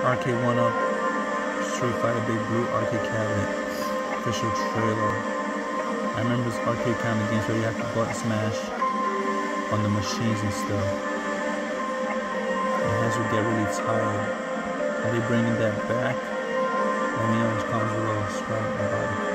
Arcade 1-Up, Street Fighter Big Blue Arcade Cabinet, official trailer. I remember this arcade kind of games where you have to button smash on the machines and stuff. Your hands would get really tired. Are they bringing that back? Let me know in the comments below. Subscribe and bye.